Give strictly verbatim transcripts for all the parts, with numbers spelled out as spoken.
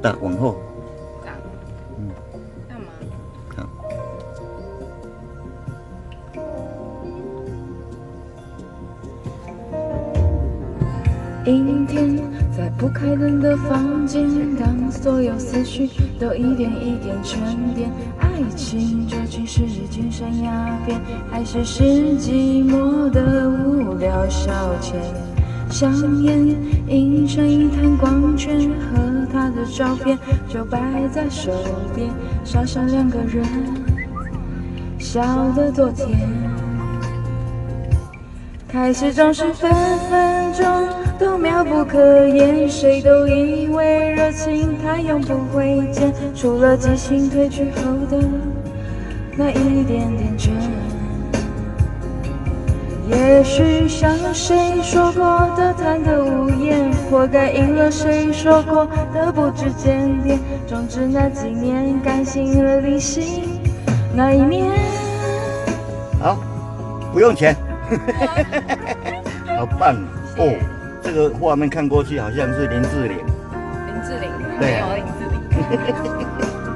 大，往后。 这样。 嗯。 干嘛？ 好。 阴天，在不开灯的房间，当所有思绪都一点一点沉淀，爱情究竟是金山鸦片，还是是寂寞的无聊消遣？香烟映成一滩光圈，和他的照片就摆在手边，傻傻两个人，笑得多甜。开始总是分分钟都妙不可言，谁都以为热情它永不会减，除了激情褪去后的那一点点倦。也许像谁说过的贪得无厌，活该应了谁说过的不知检点。总之那几年感性和理性那一面。 好，不用钱。好棒哦！这个画面看过去好像是林志玲。 林志玲， 对没有林志玲。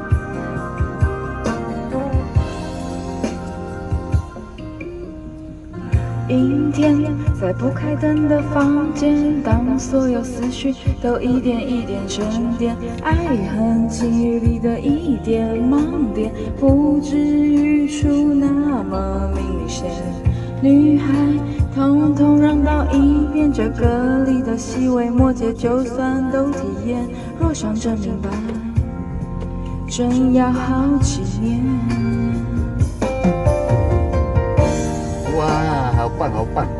阴天，在不开灯的房间，当所有思绪都一点一点沉淀，爱恨情欲里的一点盲点，不至于出那么明显。女孩，统统让到一边，这歌里的细微末节，就算都体验。若想真明白，真要好几年。 哇，好棒，好棒！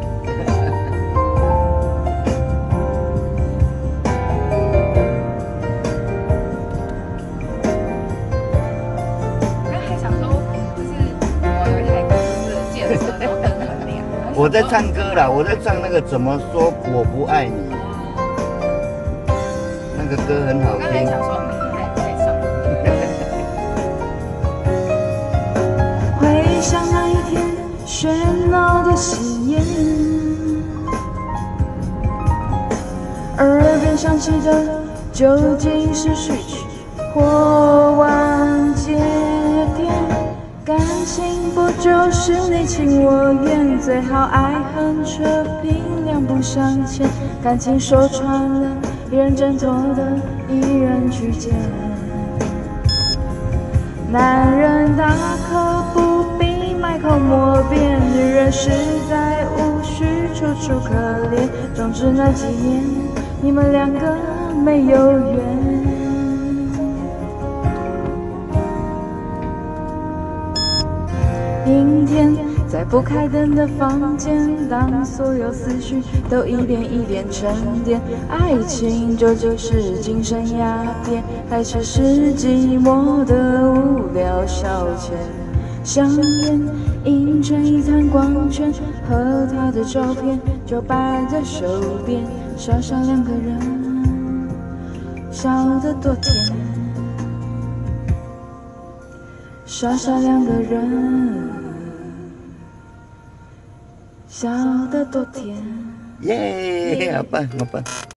刚还想说，就是我有一台公司的建设，然后灯很亮。 我在唱歌啦，我在唱那个怎么说我不爱你，那个歌很好我刚才听。 想说，嗯，还还上。 回想那一天喧闹的喜宴，耳边响起的究竟是序曲或完结点？感情不就是你情我愿，最好爱恨扯平，两不相欠。感情说穿了，一人挣脱的，一人去捡。男人大可不必百口莫辩，女人实在无需楚楚可怜。总之那几年，你们两个没有缘。阴天，在不开灯的房间，当所有思绪都一点一点沉淀，爱情究竟是精神鸦片，还是是寂寞的无聊消遣？香烟映成一滩光圈，和他的照片就摆在手边，傻傻两个人，笑得多甜。傻傻两个人，笑得多甜。 耶，好棒，好棒！